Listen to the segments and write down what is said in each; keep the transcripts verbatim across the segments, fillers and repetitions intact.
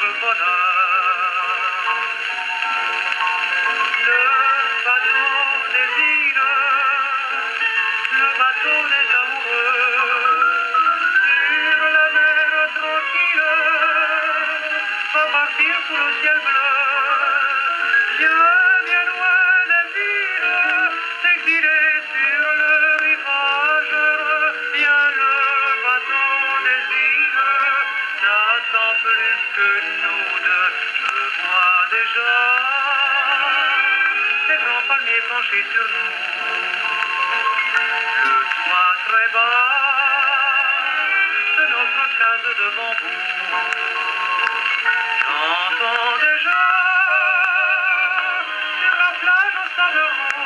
notre bonheur. Le bateau des îles, le bateau des amoureux, sur la mer tranquille, va partir sous le ciel bleu. Bien, bien loin des villes, s'exiler sur le rivage, bien le bateau des îles n'attend plus que nous deux. Je vois déjà ces grands palmiers penchés sur nous, le toit très bas de notre case de bambou. J'entends déjà sur la plage au sable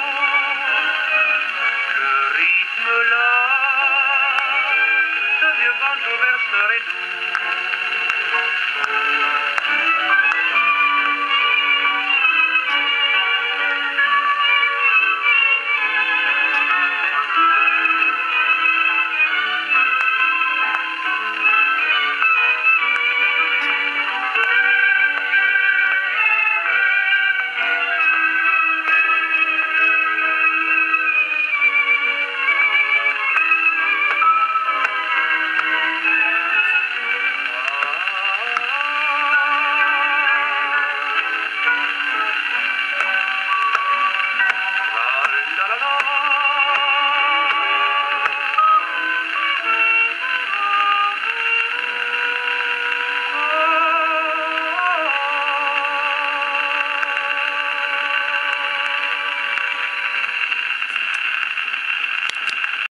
rose le rythme là, ce vieux banjo berceur et doux.